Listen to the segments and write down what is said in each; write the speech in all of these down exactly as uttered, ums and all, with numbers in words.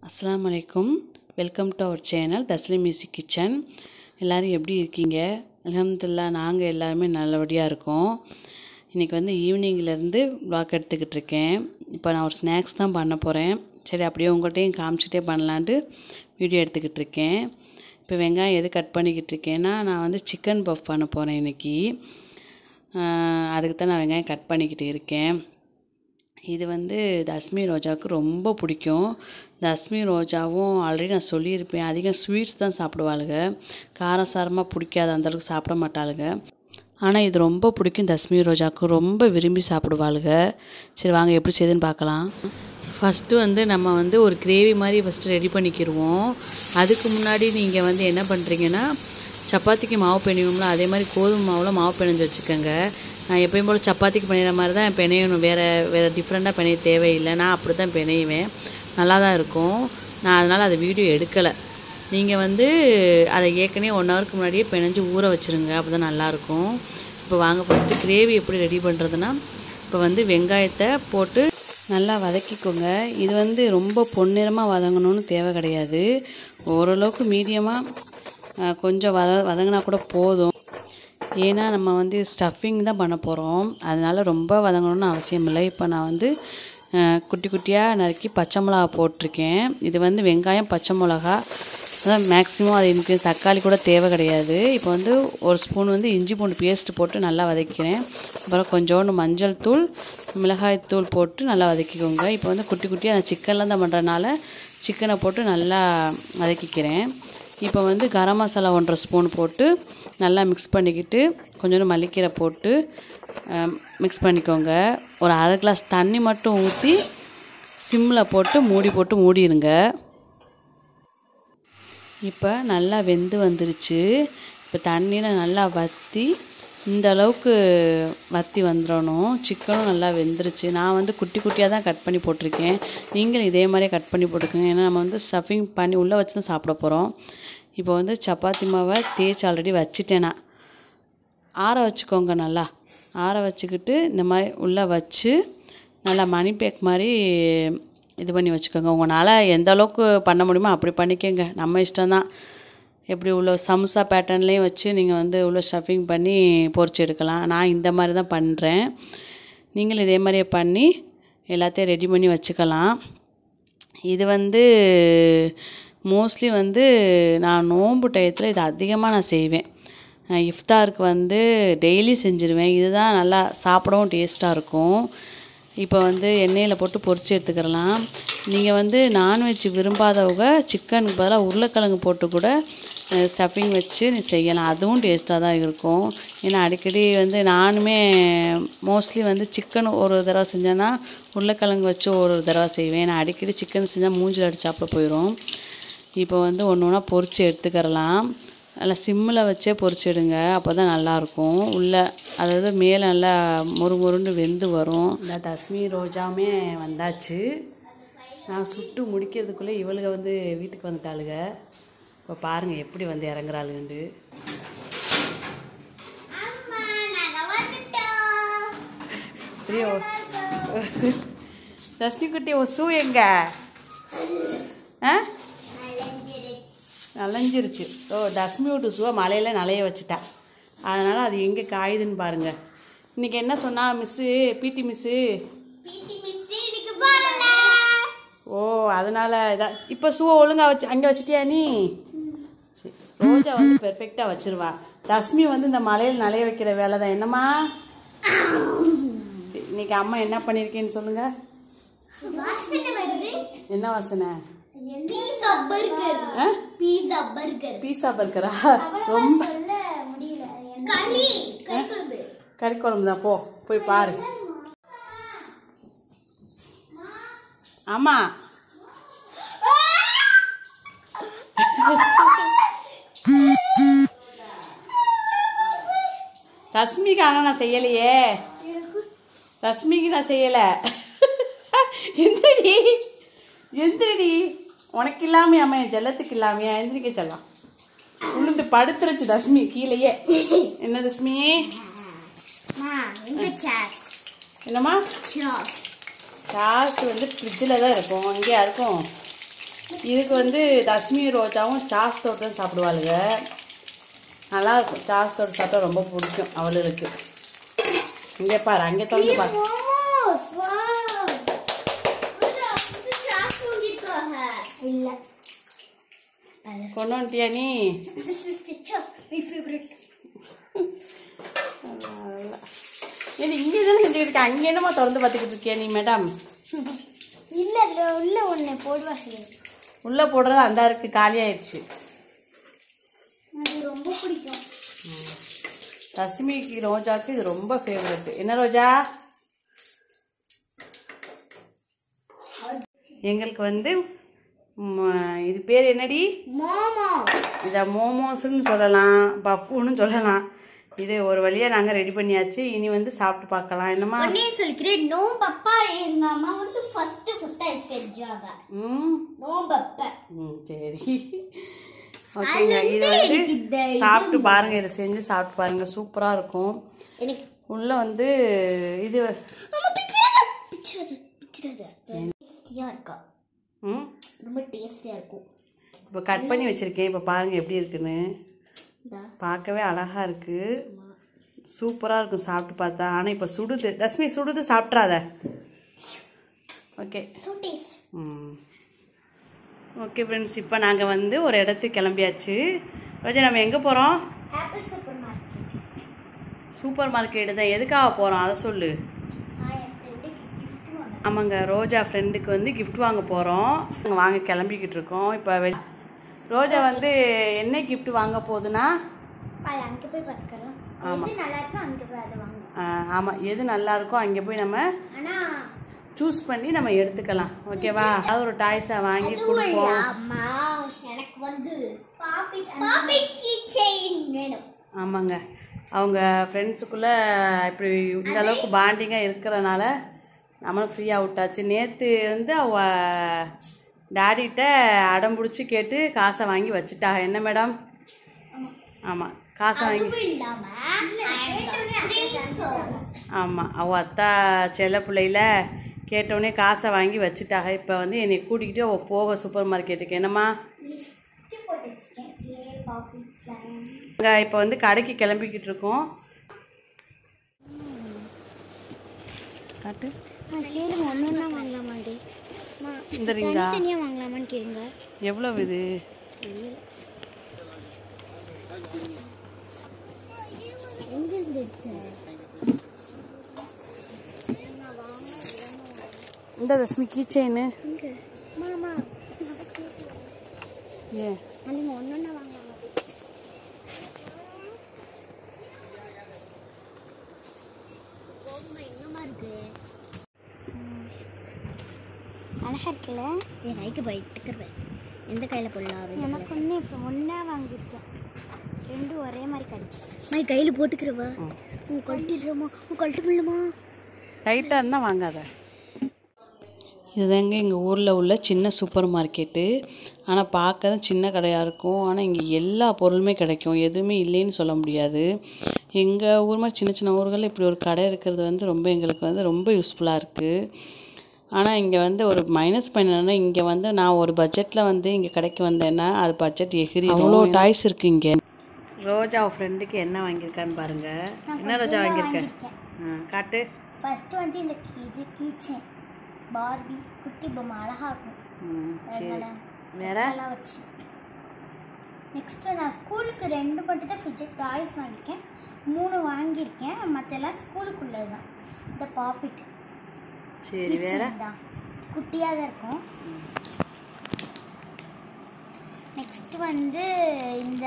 அஸ்ஸலாமு அலைக்கும். Welcome to our channel Tasleem easy kitchen. எல்லோரும் எப்படி இருக்கீங்க? அல்ஹம்துலில்லாஹ் நாங்கள் எல்லாருமே நல்லபடியாக இருக்கோம். இன்றைக்கி வந்து ஈவினிங்லேருந்து வ்ளாக் எடுத்துக்கிட்டு இருக்கேன். இப்போ நான் ஒரு ஸ்நாக்ஸ் தான் பண்ண போகிறேன். சரி அப்படியே உங்கள்கிட்டையும் காமிச்சிட்டே பண்ணலான்ட்டு வீடியோ எடுத்துக்கிட்டு இருக்கேன். இப்போ வெங்காயம் எது கட் பண்ணிக்கிட்டு இருக்கேன்னா, நான் வந்து சிக்கன் பஃப் பண்ண போகிறேன் இன்றைக்கி. அதுக்கு தான் நான் வெங்காயம் கட் பண்ணிக்கிட்டு இருக்கேன். இது வந்து தஸ்மி ரோஜாவுக்கு ரொம்ப பிடிக்கும். தஸ்மி ரோஜாவும் ஆல்ரெடி நான் சொல்லியிருப்பேன், அதிகம் ஸ்வீட்ஸ் தான் சாப்பிடுவாளுங்க. காரம் சாரமாக பிடிக்காது, அந்தளவுக்கு சாப்பிட மாட்டாளுங்க. ஆனால் இது ரொம்ப பிடிக்கும் தஸ்மி ரோஜாவுக்கு, ரொம்ப விரும்பி சாப்பிடுவாளுங்க. சரி வாங்க எப்படி செய்யுதுன்னு பார்க்கலாம். ஃபஸ்ட்டு வந்து நம்ம வந்து ஒரு கிரேவி மாதிரி ஃபஸ்ட்டு ரெடி பண்ணிக்கிடுவோம். அதுக்கு முன்னாடி நீங்கள் வந்து என்ன பண்ணுறீங்கன்னா, சப்பாத்திக்கு மாவு பிணைவோம்ல, அதே மாதிரி கோதுமை மாவில் மாவு பிணைஞ்சு வச்சுக்கோங்க. நான் எப்பயும் போல் சப்பாத்திக்கு பிணையிற மாதிரி தான் பிணையணும், வேறு வேறு டிஃப்ரெண்ட்டாக பிணைய தேவையில்லை. நான் அப்படி தான் பிணையுவேன், நல்லா தான் இருக்கும். நான் அதனால் அதை வீடியோ எடுக்கலை. நீங்கள் வந்து அதை ஏற்கனவே ஒன் ஹவருக்கு முன்னாடியே பிணைஞ்சு ஊற வச்சுருங்க, அப்போ தான் நல்லாயிருக்கும். இப்போ வாங்க ஃபஸ்ட்டு கிரேவி எப்படி ரெடி பண்ணுறதுன்னா, இப்போ வந்து வெங்காயத்தை போட்டு நல்லா வதக்கிக்கோங்க. இது வந்து ரொம்ப பொன்னிறமாக வதங்கணும்னு தேவை கிடையாது, ஓரளவுக்கு மீடியமாக கொஞ்சம் வத வதங்கினா கூட போதும். ஏன்னா நம்ம வந்து ஸ்டஃபிங் தான் பண்ண போகிறோம், அதனால் ரொம்ப வதங்கணும்னு அவசியம் இல்லை. இப்போ நான் வந்து குட்டி குட்டியாக நறுக்கி பச்சை மிளகா போட்டிருக்கேன். இது வந்து வெங்காயம் பச்சை மிளகா அதான் மேக்ஸிமம், அது எனக்கு தக்காளி கூட தேவை கிடையாது. இப்போ வந்து ஒரு ஸ்பூன் வந்து இஞ்சி பூண்டு பேஸ்ட்டு போட்டு நல்லா வதக்கிறேன். அப்புறம் கொஞ்சோண்டு மஞ்சள் தூள், மிளகாய் தூள் போட்டு நல்லா வதக்கிக்கோங்க. இப்போ வந்து குட்டி குட்டியாக நான் சிக்கன்லாம் தான் பண்ணுறதுனால சிக்கனை போட்டு நல்லா வதக்கிக்கிறேன். இப்போ வந்து கரம் மசாலா ஒன்றரை ஸ்பூன் போட்டு நல்லா மிக்ஸ் பண்ணிக்கிட்டு கொஞ்சோண்டு மல்லிக்கீரை போட்டு மிக்ஸ் பண்ணிக்கோங்க. ஒரு அரை கிளாஸ் தண்ணி மட்டும் ஊற்றி சிம்மில் போட்டு மூடி போட்டு மூடிடுங்க. இப்போ நல்லா வெந்து வந்துருச்சு. இப்போ தண்ணியில் நல்லா வற்றி இந்த அளவுக்கு வற்றி வந்துடணும். சிக்கனும் நல்லா வெந்துருச்சு. நான் வந்து குட்டி குட்டியாக தான் கட் பண்ணி போட்டிருக்கேன், நீங்களும் இதே மாதிரியே கட் பண்ணி போட்டுக்கோங்க. ஏன்னா நம்ம வந்து ஸ்டஃபிங் பண்ணி உள்ளே வச்சு தான் சாப்பிட போகிறோம். இப்போ வந்து சப்பாத்தி மாவை தேய்ச்சி ஆல்ரெடி வச்சுட்டேன். நான் ஆற வச்சுக்கோங்க, நல்லா ஆற வச்சுக்கிட்டு இந்த மாதிரி உள்ளே வச்சு நல்லா மணி பேக் மாதிரி இது பண்ணி வச்சுக்கோங்க. உங்களால் எந்த அளவுக்கு பண்ண முடியுமோ அப்படி பண்ணிக்கோங்க, நம்ம இஷ்டம்தான். எப்படி உள்ள சம்சா பேட்டர்ன்லேயும் வச்சு நீங்கள் வந்து உள்ள ஸ்டஃபிங் பண்ணி பொரிச்சு எடுக்கலாம். நான் இந்த மாதிரி தான் பண்ணுறேன், நீங்களும் இதே மாதிரியே பண்ணி எல்லாத்தையும் ரெடி பண்ணி வச்சுக்கலாம். இது வந்து மோஸ்ட்லி வந்து நான் நோன்பு டயத்தில் இது அதிகமாக நான் செய்வேன். இஃப்தாருக்கு வந்து டெய்லி செஞ்சுருவேன். இதுதான் நல்லா சாப்பிடவும் டேஸ்ட்டாக இருக்கும். இப்போ வந்து எண்ணெயில் போட்டு பொரிச்சு எடுத்துக்கிறலாம். நீங்கள் வந்து நான்வெஜ் விரும்பாதவங்க சிக்கனுக்கு பதிலாக உருளைக்கிழங்கு போட்டு கூட ஸ்டஃபிங் வச்சு நீ செய்யலாம், அதுவும் டேஸ்ட்டாக தான் இருக்கும். ஏன்னா அடிக்கடி வந்து நானுமே மோஸ்ட்லி வந்து சிக்கன் ஒரு தடவை செஞ்சேன்னா உருளைக்கிழங்கு வச்சு ஒரு தடவை செய்வேன். நான் அடிக்கடி சிக்கன் செஞ்சால் மூஞ்சில் அடிச்சாப்புல போயிடும். இப்போ வந்து ஒன்று ஒன்றா பொரிச்சு எடுத்துக்கிறலாம். நல்லா சிம்மில் வச்சே பொரிச்சு எடுங்க, அப்போ தான் நல்லாயிருக்கும். உள்ளே அதாவது மேலே நல்லா மொறு மொறுண்டு வெந்து வரும். இந்த தஸ்மி ரோஜாவுமே வந்தாச்சு. நான் சுட்டு முடிக்கிறதுக்குள்ளே இவளுக வந்து வீட்டுக்கு வந்துட்டாளுங்க. இப்போ பாருங்கள் எப்படி வந்து இறங்குறாளுண்டு. தஸ்மி குட்டி ஒரு ஷூ எங்க ஆ நனைஞ்சிருச்சு. ஓ, தஸ்மி விட்டு ஷூவை மலையில் நலைய வச்சுட்டா, அதனால் அது எங்கே காயுதுன்னு பாருங்கள். இன்றைக்கி என்ன சொன்னா மிஸ்ஸு, பிடி மிஸ்ஸு? ஓ, அதனால் இதான். இப்போ ஷூவை ஒழுங்காக வச்சு அங்கே வச்சுட்டியா நீ? சரி, ரோஜா வந்து பெர்ஃபெக்டாக வச்சுருவா. தஸ்மி வந்து இந்த மலையில் நலைய வைக்கிற வேலை தான். என்னம்மா இன்னைக்கு அம்மா என்ன பண்ணியிருக்கேன்னு சொல்லுங்கள். என்ன வாசனை? பீஸா பர்கரா? ரொம்ப கறி குழம்பு தான். போ போய் பாரு. ஆமா தஸ்மிக்கு ஆனால் நான் செய்யலையே, தஸ்மிக்கு நான் செய்யலை. எந்திரடி எந்திரடி, உனக்கு இல்லாமையா அம்மா, என் செல்லத்துக்கு இல்லாமையா? எந்திரிக்க செல்லாம். உளுந்து படுத்துருச்சு தஸ்மி கீழேயே. என்ன தஸ்மி? என்னம்மா? சாஸ் வந்து ஃப்ரிட்ஜில் தான் இருக்கும், இங்கே இருக்கும். இதுக்கு வந்து தஸ்மி ரோஜாவும் சாஸ் தொட்டு சாப்பிடுவாளுங்க. நல்லாயிருக்கும். சாஸ் தொட்டு சாப்பிட்டா ரொம்ப பிடிக்கும் அவளுக்கு. இங்கே பாரு, அங்கே திறந்து பாரு. இல்லை கொண்டு வந்துட்டியா நீ? ஏன் இங்கே தானே செஞ்சுக்கிட்டு இருக்க, அங்கே என்னமா திறந்து பார்த்துக்கிட்டு இருக்கியா நீ மேடம்? இல்லை அதில் உள்ள ஒன்று போடுவாங்க. உள்ளே போடுறது அந்த இருக்கு, காலியாயிடுச்சு. அது ரொம்ப பிடிக்கும். தஸ்மிக்கு ரோஜாவுக்கு இது ரொம்ப ஃபேவரெட். என்ன ரோஜா? எங்களுக்கு வந்து இது பேர் என்னடி? மோமோ. இதை மோமோஸ்ன்னு சொல்லலாம், பப்புன்னு சொல்லலாம். இது ஒரு வழியாக நாங்கள் ரெடி பண்ணியாச்சு. இனி வந்து சாப்பிட்டு பார்க்கலாம். என்னம்மா சொல்லிக்கிறேன்? நோ பப்பா. எங்கள் அம்மா வந்து ஃபஸ்ட்டு ஃபஸ்ட்டாக செஞ்சாங்க. ம் நோ பப்பா. ம் சரி ஓகேங்க. இதை வந்து சாப்பிட்டு பாருங்கள். இதை செஞ்சு சாப்பிட்டு பாருங்கள், சூப்பராக இருக்கும். உள்ளே வந்து இது இருக்கா? ம் ரொம்ப டேஸ்டியாக இருக்கும். இப்போ கட் பண்ணி வச்சுருக்கேன். இப்போ பாருங்கள் எப்படி இருக்குன்னு. பார்க்கவே அழகாக இருக்குது, சூப்பராக இருக்கும் சாப்பிட்டு பார்த்தா. ஆனால் இப்போ சுடுது. தஸ்மி சுடுது, சாப்பிட்றாத. ஓகே ம் ஓகே ஃப்ரெண்ட்ஸ், இப்போ நாங்கள் வந்து ஒரு இடத்துக்கு கிளம்பியாச்சு. ரோஜா நம்ம எங்கே போகிறோம்? Super market. சூப்பர் மார்க்கெட்டு தான். எதுக்காக போகிறோம் அதை சொல்லு. ஆமாங்க, ரோஜா ஃப்ரெண்டுக்கு வந்து கிஃப்ட் வாங்க போகிறோம். நாங்கள் வாங்க கிளம்பிக்கிட்டு இருக்கோம். இப்போ வெ ரோஜா வந்து என்ன கிஃப்ட் வாங்க போகுதுன்னா, அங்கே போய் பார்த்துக்கலாம். ஆமாம், நல்லா இருக்கும். அங்கே போய் அதை வாங்க. ஆமாம், எது நல்லா இருக்கோ அங்கே போய் நம்ம சூஸ் பண்ணி நம்ம எடுத்துக்கலாம். ஓகேவா? அது ஒரு டாய்ஸை வாங்கி கொடுப்போம். எனக்கு வந்து பாப்பிட் கீ செயின் வேணும். ஆமாங்க, அவங்க ஃப்ரெண்ட்ஸுக்குள்ளே இப்படி இந்த அளவுக்கு பாண்டிங்காக இருக்கிறனால நம்மளும் ஃப்ரீயாக விட்டாச்சு. நேற்று வந்து அவ டாடிகிட்ட அடம் பிடிச்சி கேட்டு காசை வாங்கி வச்சுட்டா. என்ன மேடம்? ஆமாம், காசை வாங்கி. ஆமாம், அவள் அத்தா செல்ல பிள்ளையில கேட்டவுடனே காசை வாங்கி வச்சுட்டாங்க. இப்போ வந்து என்னை கூட்டிக்கிட்டு அவள் போக சூப்பர் மார்க்கெட்டுக்கு. என்னம்மா? இப்போ வந்து கடைக்கு கிளம்பிக்கிட்டு இருக்கோம். காட்டு கேளுங்க, ஒன்றா வாங்கலாமாண்டி? இந்த ரிங்கா தனியாக வாங்கலாமான்னு கேளுங்க. எவ்வளோ இது? இந்த தஸ்மி கீ செயின். மாமா ஏ நீங்கள் ஒன்று ஒன்றா வாங்கலாம். அழகாக இருக்குல்ல? என் கைக்கு போயிட்டுக்கிறேன். எந்த கையில் போடலாம்? எனக்கு ஒன்று இப்போ ஒன்றா வாங்கியிருக்கேன். ரெண்டும் ஒரே மாதிரி கிடச்சிருக்கேன். நான் கையில் போட்டுக்கிறவா? உன் கழட்டிடுறோமா? உன் கழட்டு முடியலமா? டைட்டாக இருந்தால் வாங்காத. இதுதாங்க எங்கள் ஊரில் உள்ள சின்ன சூப்பர் மார்க்கெட்டு. ஆனால் பார்க்க தான் சின்ன கடையாக இருக்கும். ஆனால் இங்கே எல்லா பொருளுமே கிடைக்கும், எதுவுமே இல்லைன்னு சொல்ல முடியாது. எங்கள் ஊர் மாதிரி சின்ன சின்ன ஊர்களில் இப்படி ஒரு கடை இருக்கிறது வந்து ரொம்ப எங்களுக்கு வந்து ரொம்ப யூஸ்ஃபுல்லாக இருக்குது. ஆனால் இங்கே வந்து ஒரு மைனஸ் பண்ணனா, இங்கே வந்து நான் ஒரு பட்ஜெட்டில் வந்து இங்கே கடைக்கு வந்தேன்னா அது பட்ஜெட் எகிரி. அவ்வளோ டாய்ஸ் இருக்குது இங்கே. ரோஜா ஃப்ரெண்டுக்கு என்ன வாங்கியிருக்கான்னு பாருங்கள். என்ன ரோஜா வாங்கியிருக்கேன்? ஆ காட்டு. ஃபஸ்ட்டு வந்து இந்த இது கீச்சேன் பார்பி குட்டி பொம்மை அழகாக இருக்கும். வேற வச்சு நெக்ஸ்ட்டு நான் ஸ்கூலுக்கு ரெண்டு மட்டும் தான் ஃபிட்ஜெட் டாய்ஸ் வாங்கியிருக்கேன். மூணு வாங்கியிருக்கேன், மற்றெல்லாம் ஸ்கூலுக்குள்ளது தான். இந்த பாப்பிட் சரி, வேற தான் குட்டியாக தான் இருக்கும். நெக்ஸ்ட்டு வந்து இந்த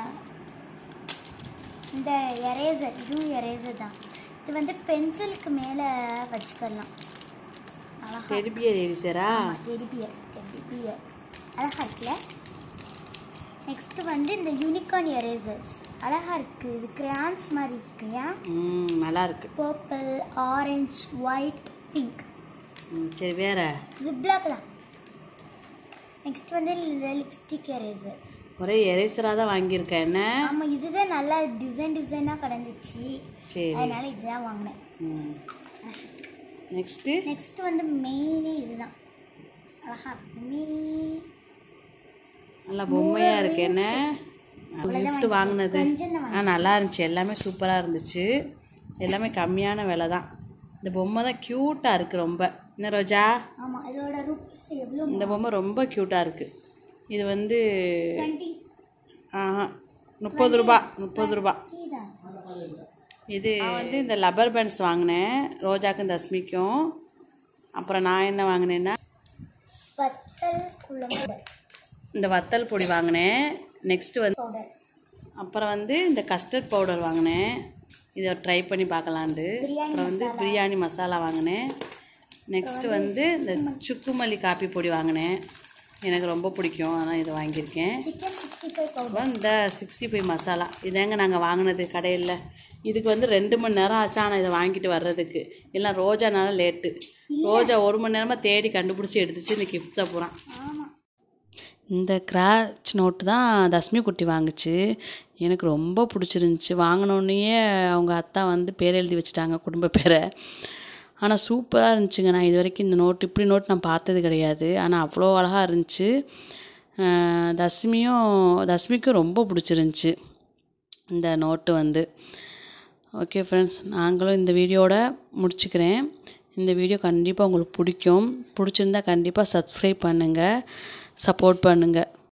இந்த எரேசர், இதுவும் எரேசர் தான். இது வந்து பென்சிலுக்கு மேலே வச்சுக்கலாம். டெடிபியர் எரேசரா? டெடிபியர் டெடிபியர் அழகாக இருக்குல்ல? நெக்ஸ்ட்டு வந்து இந்த யூனிகார்ன் எரேசர்ஸ் அழகாக இருக்குது. இது கிரான்ஸ் மாதிரி இருக்கு. ஏன் நல்லா இருக்கு. Purple, orange, white, pink. சரி, வேற ஜிப்லாக் தான். நெக்ஸ்ட் வந்து இந்த லிப்ஸ்டிக் எரேசர். ஒரே எரேசராக தான் வாங்கியிருக்கேன். என்ன? ஆமாம், இதுதான் நல்லா டிசைன் டிசைனாக கிடந்துச்சு. சரி, அதனால் இதுதான் வாங்கினேன். நெக்ஸ்ட்டு நெக்ஸ்ட்டு வந்து மெயினே இதுதான். அழகா மினி நல்லா பொம்மையாக இருக்குது. என்ன கிஃப்ட் வாங்கினது ஆ நல்லா இருந்துச்சு. எல்லாமே சூப்பராக இருந்துச்சு. எல்லாமே கம்மியான விலை தான். இந்த பொம்மை தான் க்யூட்டாக இருக்குது ரொம்ப. என்ன ரோஜா? ஆமாம், இதோட ரூபீஸ் எவ்வளோ? இந்த பொம்மை ரொம்ப க்யூட்டாக இருக்குது. இது வந்து ஆஹா முப்பது ரூபா முப்பது ரூபா. இது வந்து இந்த லப்பர் பேண்ட்ஸ் வாங்கினேன் ரோஜாக்கும் தஸ்மிக்கும். அப்புறம் நான் என்ன வாங்கினேன்னா இந்த வத்தல் பொடி வாங்கினேன். நெக்ஸ்ட்டு வந்து அப்புறம் வந்து இந்த கஸ்டர்ட் பவுடர் வாங்கினேன். இதை ட்ரை பண்ணி பார்க்கலான்ட்டு. அப்புறம் வந்து பிரியாணி மசாலா வாங்கினேன். நெக்ஸ்ட்டு வந்து இந்த சுக்குமல்லி காப்பி பொடி வாங்கினேன். எனக்கு ரொம்ப பிடிக்கும், ஆனால் இதை வாங்கியிருக்கேன். அப்புறம் இந்த சிக்ஸ்டி ஃபைவ் மசாலா இதாங்க நாங்கள் வாங்கினது கடையில். இதுக்கு வந்து ரெண்டு மணி நேரம் ஆச்சு. ஆனால் இதை வாங்கிட்டு வர்றதுக்கு எல்லாம் ரோஜானால லேட்டு. ரோஜா ஒரு மணி நேரமாக தேடி கண்டுபிடிச்சி எடுத்துச்சு இந்த கிஃப்ட்ஸை பூரா. இந்த கிராச் நோட்டு தான் தஸ்மி குட்டி வாங்குச்சு. எனக்கு ரொம்ப பிடிச்சிருந்துச்சி. வாங்கினோடனே அவங்க அத்தா வந்து பேர் எழுதி வச்சுட்டாங்க, குடும்ப பேரை. ஆனால் சூப்பராக இருந்துச்சுங்க. நான் இது வரைக்கும் இந்த நோட்டு இப்படி நோட் நான் பார்த்தது கிடையாது. ஆனால் அவ்வளோ அழகாக இருந்துச்சு. தஸ்மியும் தஸ்மிக்கும் ரொம்ப பிடிச்சிருந்துச்சி இந்த நோட்டு வந்து. ஓகே ஃப்ரெண்ட்ஸ், நாங்களும் இந்த வீடியோட முடிச்சுக்கிறேன். இந்த வீடியோ கண்டிப்பாக உங்களுக்கு பிடிக்கும். பிடிச்சிருந்தா கண்டிப்பாக சப்ஸ்கிரைப் பண்ணுங்கள், சப்போர்ட் பண்ணுங்கள்.